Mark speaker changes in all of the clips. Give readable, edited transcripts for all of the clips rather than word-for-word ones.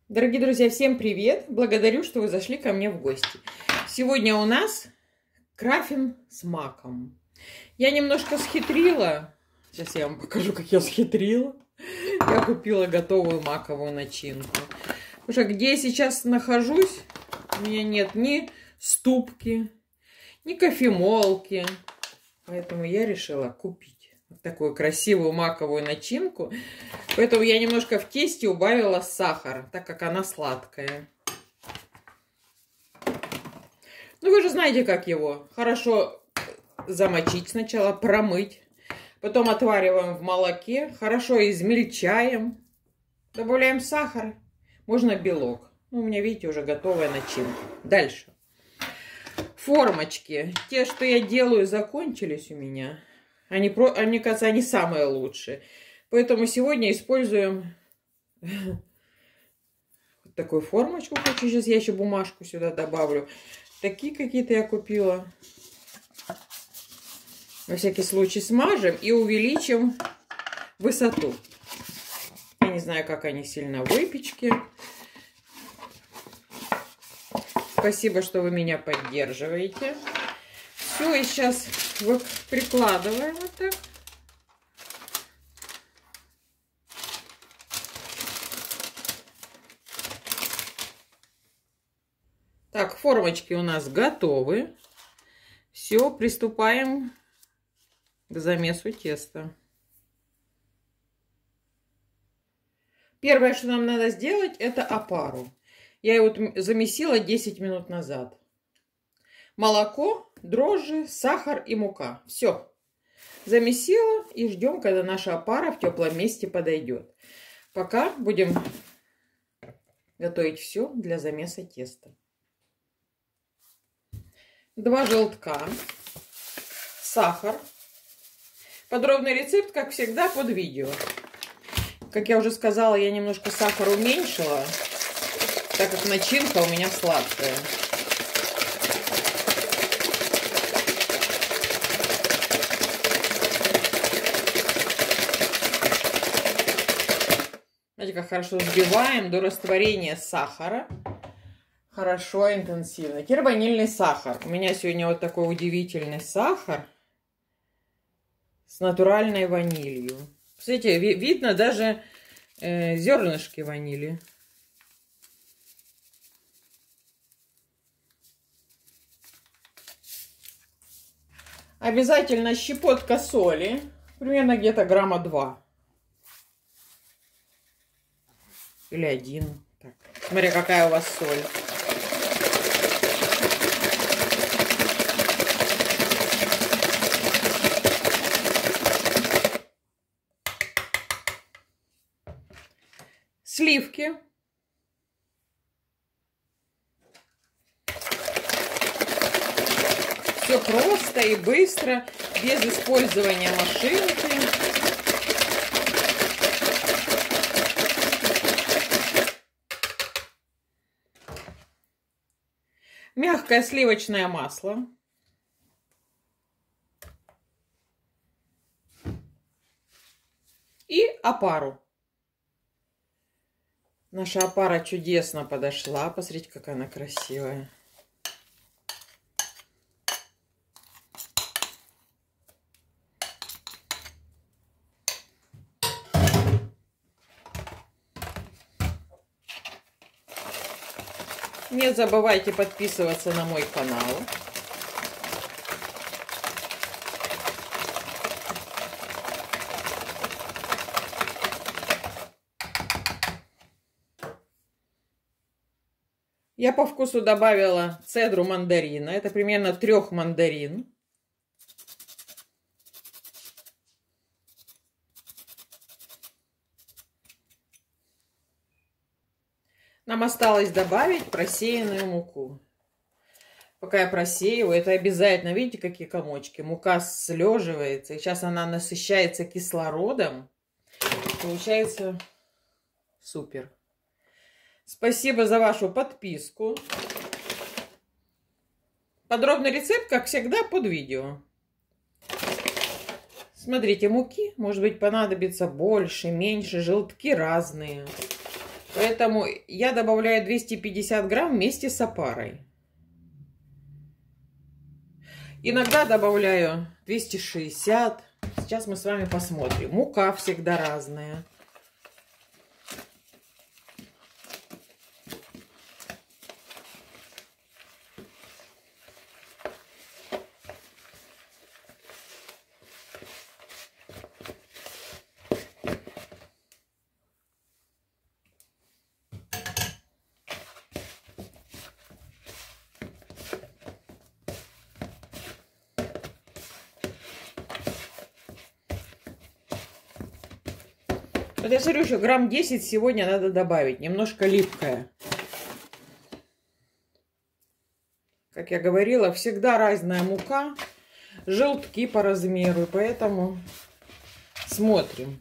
Speaker 1: Дорогие друзья, всем привет! Благодарю, что вы зашли ко мне в гости. Сегодня у нас краффин с маком. Я немножко схитрила. Сейчас я вам покажу, как я схитрила. Я купила готовую маковую начинку. Потому что где я сейчас нахожусь, у меня нет ни ступки, ни кофемолки. Поэтому я решила купить вот такую красивую маковую начинку. Поэтому я немножко в тесте убавила сахар, так как она сладкая. Ну, вы же знаете, как его. Хорошо замочить сначала, промыть. Потом отвариваем в молоке. Хорошо измельчаем. Добавляем сахар. Можно белок. Ну, у меня, видите, уже готовая начинка. Дальше. Формочки. Те, что я делаю, закончились у меня. Мне кажется, они самые лучшие. Поэтому сегодня используем вот такую формочку. Сейчас я еще бумажку сюда добавлю. Такие какие-то я купила. На всякий случай смажем и увеличим высоту. Я не знаю, как они сильно в выпечке. Спасибо, что вы меня поддерживаете. Все, и сейчас прикладываем вот так. Так, формочки у нас готовы. Все, приступаем к замесу теста. Первое, что нам надо сделать, это опару. Я его замесила 10 минут назад. Молоко, дрожжи, сахар и мука. Все. Замесила и ждем, когда наша опара в теплом месте подойдет. Пока будем готовить все для замеса теста. 2 желтка, сахар. Подробный рецепт, как всегда, под видео. Как я уже сказала, я немножко сахар уменьшила, так как начинка у меня сладкая. Знаете, как хорошо взбиваем до растворения сахара. Хорошо, интенсивно. Теперь ванильный сахар. У меня сегодня вот такой удивительный сахар с натуральной ванилью. Кстати, видно даже зернышки ванили. Обязательно щепотка соли. Примерно где-то грамма 2. Или 1. Так, смотря какая у вас соль. Сливки. Все просто и быстро, без использования машинки. Мягкое сливочное масло. И опару. Наша опара чудесно подошла. Посмотрите, какая она красивая. Не забывайте подписываться на мой канал. Я по вкусу добавила цедру мандарина. Это примерно 3 мандарин. Нам осталось добавить просеянную муку. Пока я просеиваю, это обязательно, видите, какие комочки. Мука слеживается, и сейчас она насыщается кислородом. Получается супер. Спасибо за вашу подписку. Подробный рецепт, как всегда, под видео. Смотрите, муки, может быть, понадобится больше, меньше, желтки разные. Поэтому я добавляю 250 грамм вместе с опарой. Иногда добавляю 260. Сейчас мы с вами посмотрим. Мука всегда разная. Вот я смотрю, что грамм 10 сегодня надо добавить. Немножко липкая. Как я говорила, всегда разная мука. Желтки по размеру. Поэтому смотрим.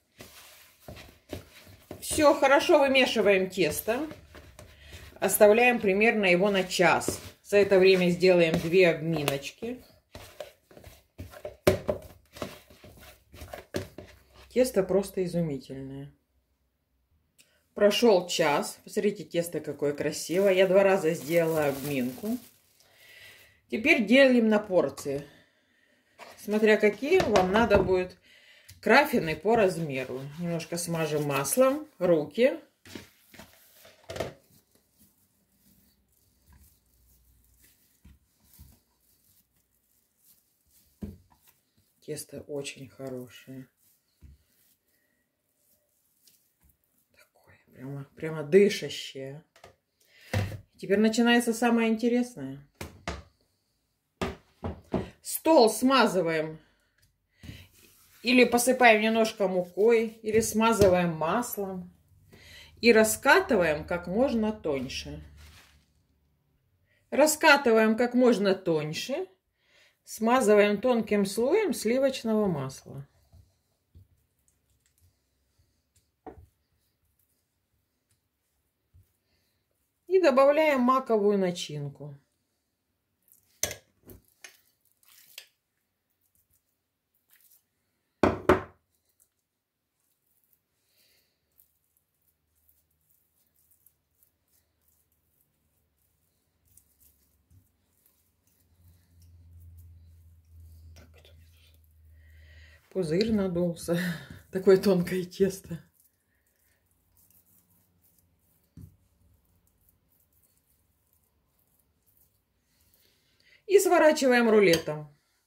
Speaker 1: Все, хорошо вымешиваем тесто. Оставляем примерно его на час. За это время сделаем 2 обминочки. Тесто просто изумительное. Прошел час. Посмотрите, тесто какое красивое. Я 2 раза сделала обминку. Теперь делим на порции. Смотря какие вам надо будет крафины по размеру. Немножко смажем маслом руки. Тесто очень хорошее. Прямо дышащее. Теперь начинается самое интересное. Стол смазываем. Или посыпаем немножко мукой, или смазываем маслом. И раскатываем как можно тоньше. Раскатываем как можно тоньше. Смазываем тонким слоем сливочного масла. И добавляем маковую начинку. Пузырь надулся. Такое тонкое тесто. И сворачиваем рулетом.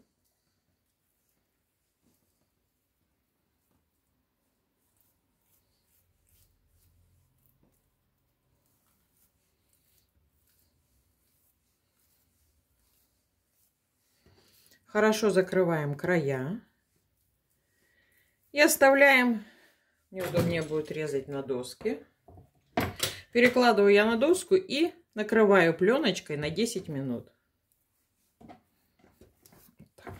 Speaker 1: Хорошо закрываем края. И оставляем, мне удобнее будет резать на доске. Перекладываю я на доску и накрываю пленочкой на 10 минут. Так.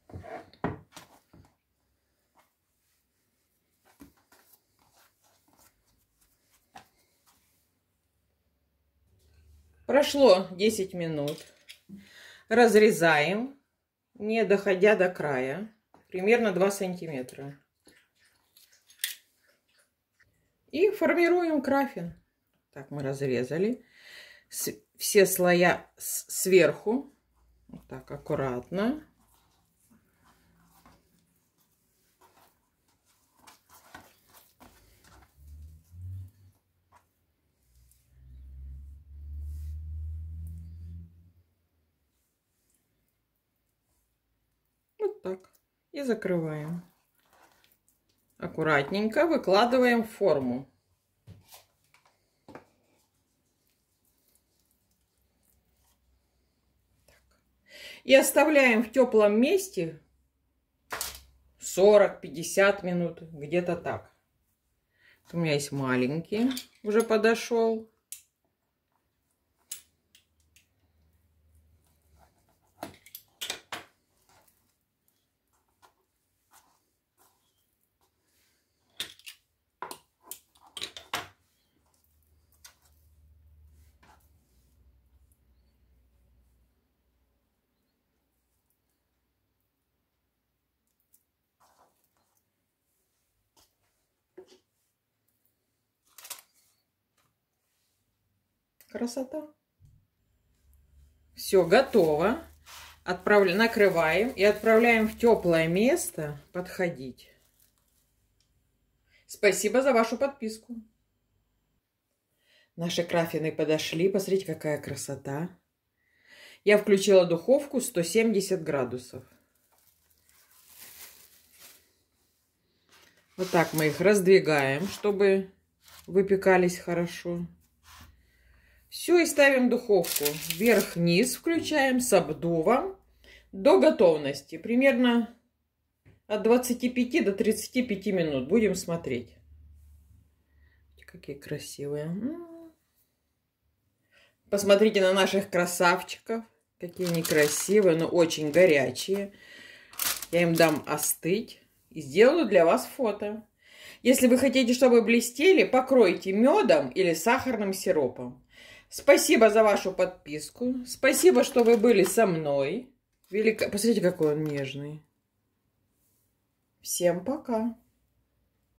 Speaker 1: Прошло 10 минут. Разрезаем, не доходя до края, примерно 2 сантиметра. И формируем крафин. Так, мы разрезали все слоя сверху. Вот так, аккуратно. Вот так. И закрываем. Аккуратненько выкладываем в форму. И оставляем в теплом месте 40-50 минут, где-то так. У меня есть маленький, уже подошел. Красота. Все готово. Накрываем и отправляем в теплое место подходить. Спасибо за вашу подписку. Наши краффины подошли. Посмотрите, какая красота. Я включила духовку 170 градусов. Вот так мы их раздвигаем, чтобы выпекались хорошо. Все, и ставим в духовку. Вверх-вниз включаем с обдувом до готовности. Примерно от 25 до 35 минут. Будем смотреть. Какие красивые. Посмотрите на наших красавчиков. Какие они красивые, но очень горячие. Я им дам остыть и сделаю для вас фото. Если вы хотите, чтобы блестели, покройте медом или сахарным сиропом. Спасибо за вашу подписку. Спасибо, что вы были со мной. Посмотрите, какой он нежный. Всем пока.